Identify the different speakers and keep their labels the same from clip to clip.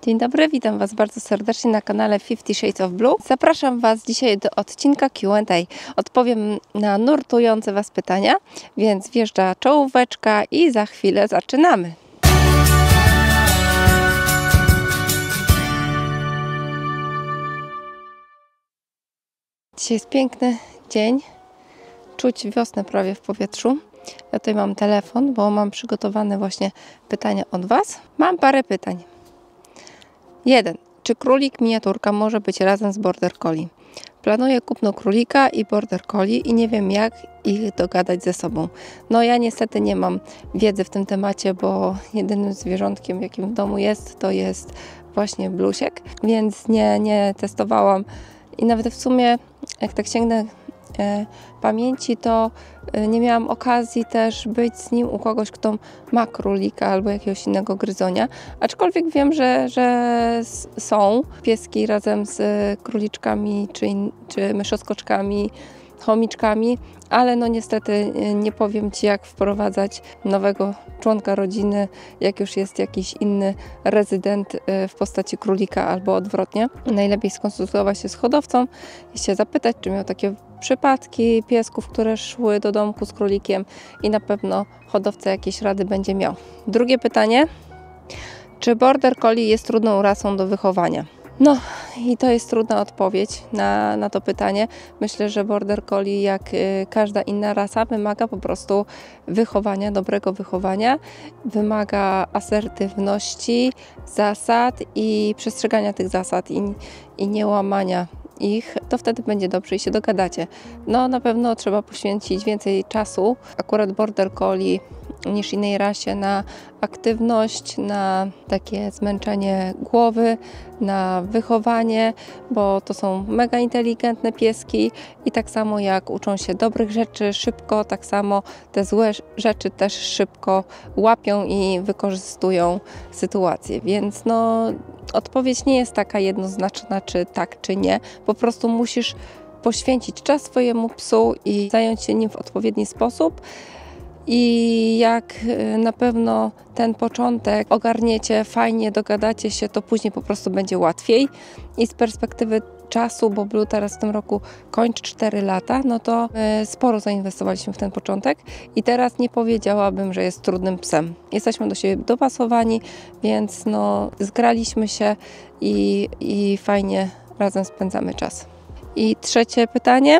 Speaker 1: Dzień dobry, witam Was bardzo serdecznie na kanale 50 Shades of Blue. Zapraszam Was dzisiaj do odcinka Q&A. Odpowiem na nurtujące Was pytania, więc wjeżdża czołóweczka i za chwilę zaczynamy. Dzisiaj jest piękny dzień, czuć wiosnę prawie w powietrzu. Ja tutaj mam telefon, bo mam przygotowane właśnie pytania od Was. Mam parę pytań. 1. Czy królik miniaturka może być razem z border collie? Planuję kupno królika i border collie i nie wiem, jak ich dogadać ze sobą. No ja niestety nie mam wiedzy w tym temacie, bo jedynym zwierzątkiem, jakim w domu jest, to jest właśnie blusiek, więc nie testowałam i nawet w sumie, jak tak sięgnę pamięci, to nie miałam okazji też być z nim u kogoś, kto ma królika albo jakiegoś innego gryzonia. Aczkolwiek wiem, że są pieski razem z króliczkami czy myszoskoczkami, chomiczkami, ale no niestety nie powiem Ci, jak wprowadzać nowego członka rodziny, jak już jest jakiś inny rezydent w postaci królika albo odwrotnie. Najlepiej skonsultować się z hodowcą i się zapytać, czy miał takie przypadki piesków, które szły do domku z królikiem i na pewno hodowca jakieś rady będzie miał. Drugie pytanie. Czy border collie jest trudną rasą do wychowania? No i to jest trudna odpowiedź na to pytanie. Myślę, że border collie, jak każda inna rasa, wymaga po prostu wychowania, dobrego wychowania. Wymaga asertywności, zasad i przestrzegania tych zasad i nie łamania ich, to wtedy będzie dobrze i się dogadacie. No na pewno trzeba poświęcić więcej czasu, akurat border collie niż innej rasie, na aktywność, na takie zmęczenie głowy, na wychowanie, bo to są mega inteligentne pieski i tak samo jak uczą się dobrych rzeczy szybko, tak samo te złe rzeczy też szybko łapią i wykorzystują sytuację, więc no odpowiedź nie jest taka jednoznaczna, czy tak, czy nie. Po prostu musisz poświęcić czas swojemu psu i zająć się nim w odpowiedni sposób. I jak na pewno ten początek ogarniecie, fajnie dogadacie się, to później po prostu będzie łatwiej. I z perspektywy czasu, bo Blue teraz w tym roku kończy 4 lata, no to sporo zainwestowaliśmy w ten początek i teraz nie powiedziałabym, że jest trudnym psem. Jesteśmy do siebie dopasowani, więc no zgraliśmy się i fajnie razem spędzamy czas. I trzecie pytanie.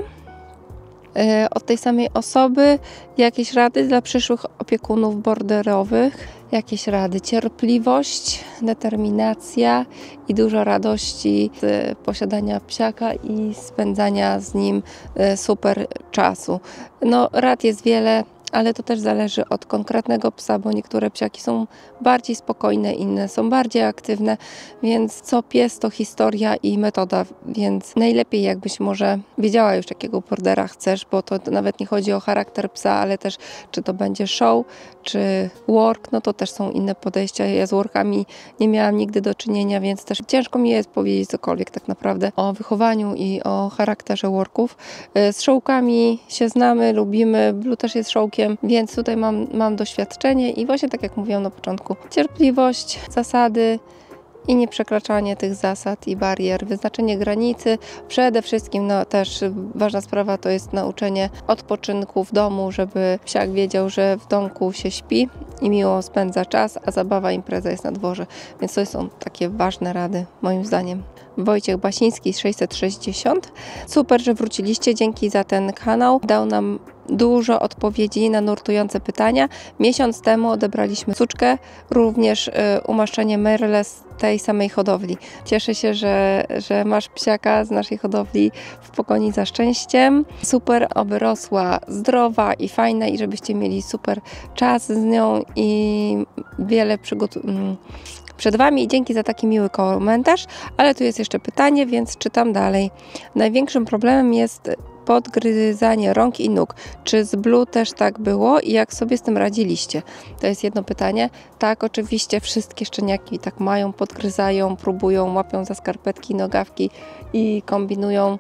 Speaker 1: Od tej samej osoby jakieś rady dla przyszłych opiekunów borderowych, jakieś rady, cierpliwość, determinacja i dużo radości z posiadania psiaka i spędzania z nim super czasu. No rad jest wiele, ale to też zależy od konkretnego psa, bo niektóre psiaki są bardziej spokojne, inne są bardziej aktywne, więc co pies to historia i metoda, więc najlepiej jakbyś może wiedziała już, jakiego bordera chcesz, bo to nawet nie chodzi o charakter psa, ale też czy to będzie show, czy work, no to też są inne podejścia. Ja z workami nie miałam nigdy do czynienia, więc też ciężko mi jest powiedzieć cokolwiek tak naprawdę o wychowaniu i o charakterze worków. Z showkami się znamy, lubimy, Blue też jest showkiem, więc tutaj mam doświadczenie i właśnie tak jak mówiłam na początku, cierpliwość, zasady i nieprzekraczanie tych zasad i barier, wyznaczenie granicy. Przede wszystkim no, też ważna sprawa to jest nauczenie odpoczynku w domu, żeby psiak wiedział, że w domku się śpi i miło spędza czas, a zabawa, impreza jest na dworze. Więc to są takie ważne rady moim zdaniem. Wojciech Basiński 660. Super, że wróciliście. Dzięki za ten kanał. Dał nam dużo odpowiedzi na nurtujące pytania. Miesiąc temu odebraliśmy suczkę, również umaszczenie Merle z tej samej hodowli. Cieszę się, że masz psiaka z naszej hodowli w pogoni za szczęściem. Super, oby rosła zdrowa i fajna i żebyście mieli super czas z nią i wiele przygód przed Wami. Dzięki za taki miły komentarz, ale tu jest jeszcze pytanie, więc czytam dalej. Największym problemem jest podgryzanie rąk i nóg. Czy z Blue też tak było i jak sobie z tym radziliście? To jest jedno pytanie. Tak, oczywiście wszystkie szczeniaki tak mają, podgryzają, próbują, łapią za skarpetki, nogawki i kombinują.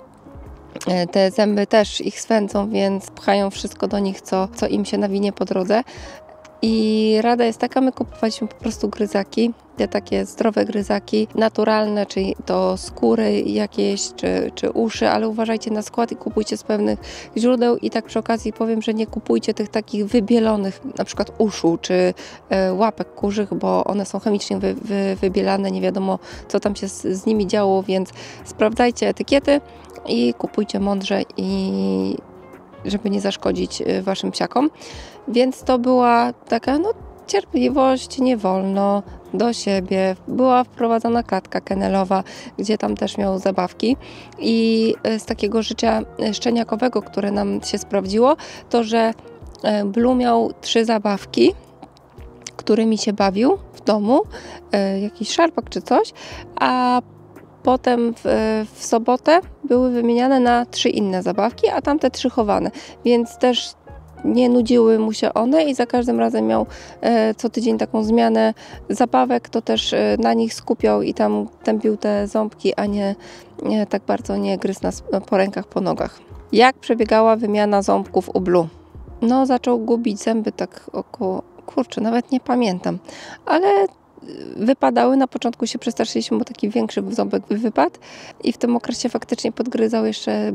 Speaker 1: Te zęby też ich swędzą, więc pchają wszystko do nich, co im się nawinie po drodze. I rada jest taka, my kupowaliśmy po prostu gryzaki, te takie zdrowe gryzaki, naturalne, czyli to skóry jakieś, czy uszy, ale uważajcie na skład i kupujcie z pewnych źródeł. I tak przy okazji powiem, że nie kupujcie tych takich wybielonych, na przykład uszu, czy łapek kurzych, bo one są chemicznie wybielane, nie wiadomo co tam się z nimi działo, więc sprawdzajcie etykiety i kupujcie mądrze, i żeby nie zaszkodzić waszym psiakom. Więc to była taka cierpliwość, nie wolno, do siebie. Była wprowadzona klatka kennelowa, gdzie tam też miał zabawki. I z takiego życia szczeniakowego, które nam się sprawdziło, to że Blue miał 3 zabawki, którymi się bawił w domu, jakiś szarpak czy coś, a potem w sobotę były wymieniane na 3 inne zabawki, a tamte 3 chowane, więc też nie nudziły mu się one i za każdym razem miał co tydzień taką zmianę zabawek, to też na nich skupiał i tam tępił te ząbki, a nie tak bardzo nie gryzł nas po rękach, po nogach. Jak przebiegała wymiana ząbków u Blue? No, zaczął gubić zęby tak około, kurczę, nawet nie pamiętam, ale wypadały. Na początku się przestraszyliśmy, bo taki większy ząbek wypadł i w tym okresie faktycznie podgryzał jeszcze,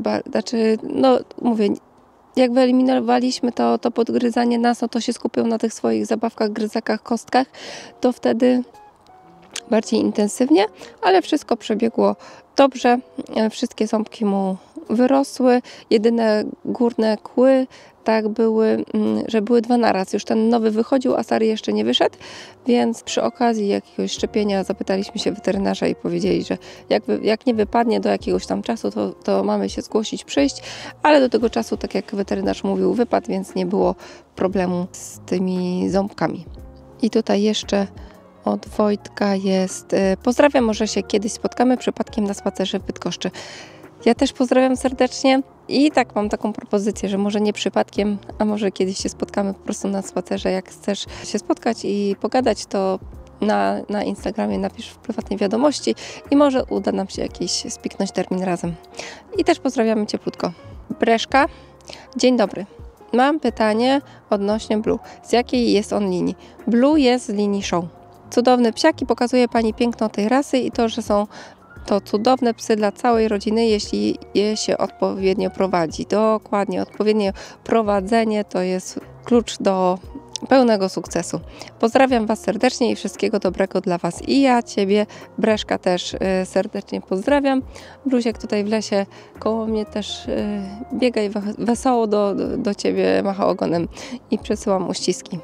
Speaker 1: mówię, jak wyeliminowaliśmy to podgryzanie nas, to się skupiał na tych swoich zabawkach, gryzakach, kostkach, to wtedy bardziej intensywnie, ale wszystko przebiegło dobrze, wszystkie ząbki mu wyrosły, jedyne górne kły tak były, że były 2 naraz. Już ten nowy wychodził, a stary jeszcze nie wyszedł, więc przy okazji jakiegoś szczepienia zapytaliśmy się weterynarza i powiedzieli, że jak nie wypadnie do jakiegoś tam czasu, to mamy się zgłosić, przyjść, ale do tego czasu, tak jak weterynarz mówił, wypadł, więc nie było problemu z tymi ząbkami. I tutaj jeszcze od Wojtka jest: pozdrawiam, może się kiedyś spotkamy przypadkiem na spacerze w Bydgoszczy. Ja też pozdrawiam serdecznie i tak mam taką propozycję, że może nie przypadkiem, a może kiedyś się spotkamy po prostu na spacerze. Jak chcesz się spotkać i pogadać, to na Instagramie napisz w prywatnej wiadomości i może uda nam się jakiś spiknąć termin razem. I też pozdrawiamy cieplutko. Breszka, dzień dobry. Mam pytanie odnośnie Blue. Z jakiej jest on linii? Blue jest z linii Show. Cudowny psiak i pokazuje Pani piękno tej rasy i to, że są to cudowne psy dla całej rodziny, jeśli je się odpowiednio prowadzi. Dokładnie, odpowiednie prowadzenie to jest klucz do pełnego sukcesu. Pozdrawiam Was serdecznie i wszystkiego dobrego dla Was. I ja Ciebie, Breszka, też serdecznie pozdrawiam. Bluziek tutaj w lesie koło mnie też biega i wesoło do Ciebie macha ogonem i przesyłam uściski.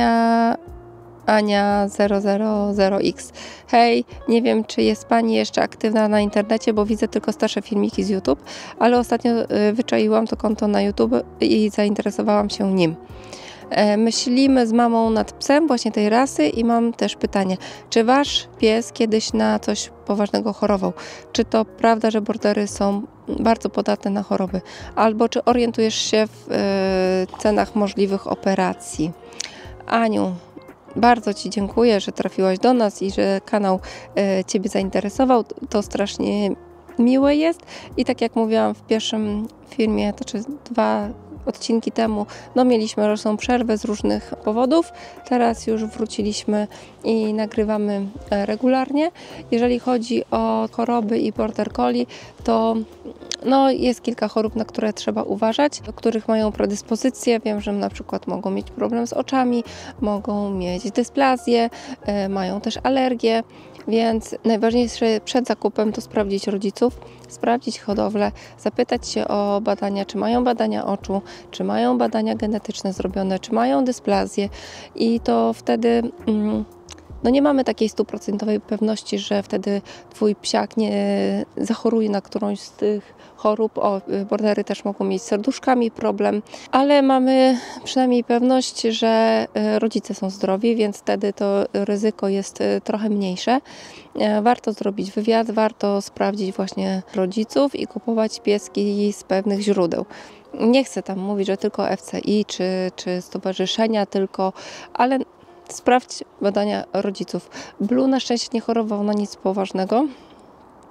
Speaker 1: Ania 000X. Hej, nie wiem, czy jest Pani jeszcze aktywna na internecie, bo widzę tylko starsze filmiki z YouTube, ale ostatnio wyczaiłam to konto na YouTube i zainteresowałam się nim. Myślimy z mamą nad psem właśnie tej rasy i mam też pytanie, czy Wasz pies kiedyś na coś poważnego chorował? Czy to prawda, że bordery są bardzo podatne na choroby? Albo czy orientujesz się w cenach możliwych operacji? Aniu, bardzo Ci dziękuję, że trafiłaś do nas i że kanał Ciebie zainteresował. To strasznie miłe jest. I tak jak mówiłam w pierwszym filmie, to czy 2 odcinki temu, mieliśmy roczną przerwę z różnych powodów. Teraz już wróciliśmy i nagrywamy regularnie. Jeżeli chodzi o choroby i border collie, to jest kilka chorób, na które trzeba uważać, do których mają predyspozycje. Wiem, że na przykład mogą mieć problem z oczami, mogą mieć dysplazję, mają też alergię, więc najważniejsze przed zakupem to sprawdzić rodziców, sprawdzić hodowlę, zapytać się o badania, czy mają badania oczu, czy mają badania genetyczne zrobione, czy mają dysplazję i to wtedy nie mamy takiej 100% pewności, że wtedy Twój psiak nie zachoruje na którąś z tych chorób. Bordery też mogą mieć z serduszkami problem, ale mamy przynajmniej pewność, że rodzice są zdrowi, więc wtedy to ryzyko jest trochę mniejsze. Warto zrobić wywiad, warto sprawdzić właśnie rodziców i kupować pieski z pewnych źródeł. Nie chcę tam mówić, że tylko FCI czy stowarzyszenia tylko, ale sprawdź badania rodziców. Blue na szczęście nie chorował na nic poważnego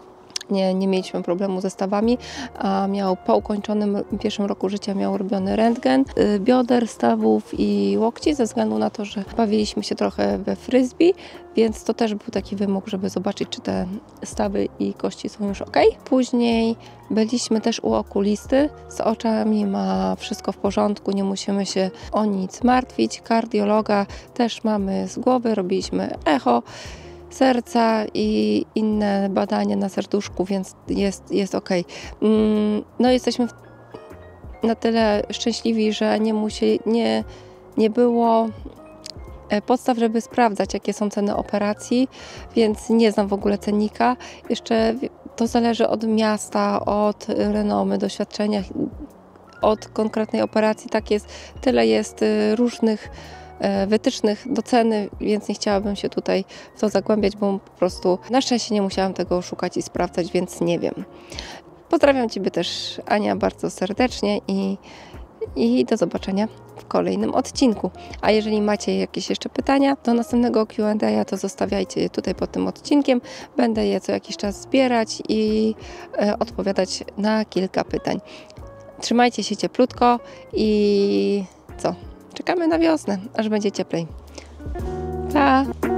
Speaker 1: nie mieliśmy problemu ze stawami, a miał po ukończonym pierwszym roku życia miał robiony rentgen bioder, stawów i łokci ze względu na to, że bawiliśmy się trochę we frisbee, więc to też był taki wymóg, żeby zobaczyć, czy te stawy i kości są już ok. Później byliśmy też u okulisty, z oczami ma wszystko w porządku, nie musimy się o nic martwić. Kardiologa też mamy z głowy, robiliśmy echo serca i inne badania na serduszku, więc jest ok. No jesteśmy na tyle szczęśliwi, że nie było podstaw, żeby sprawdzać, jakie są ceny operacji, więc nie znam w ogóle cennika. Jeszcze to zależy od miasta, od renomy, doświadczenia, od konkretnej operacji. Tak jest, tyle jest różnych wytycznych do ceny, więc nie chciałabym się tutaj w to zagłębiać, bo po prostu na szczęście nie musiałam tego szukać i sprawdzać, więc nie wiem. Pozdrawiam Ciebie też, Ania, bardzo serdecznie i do zobaczenia w kolejnym odcinku. A jeżeli macie jakieś jeszcze pytania do następnego Q&A, to zostawiajcie je tutaj pod tym odcinkiem. Będę je co jakiś czas zbierać i odpowiadać na kilka pytań. Trzymajcie się cieplutko i co? Czekamy na wiosnę, aż będzie cieplej. Pa!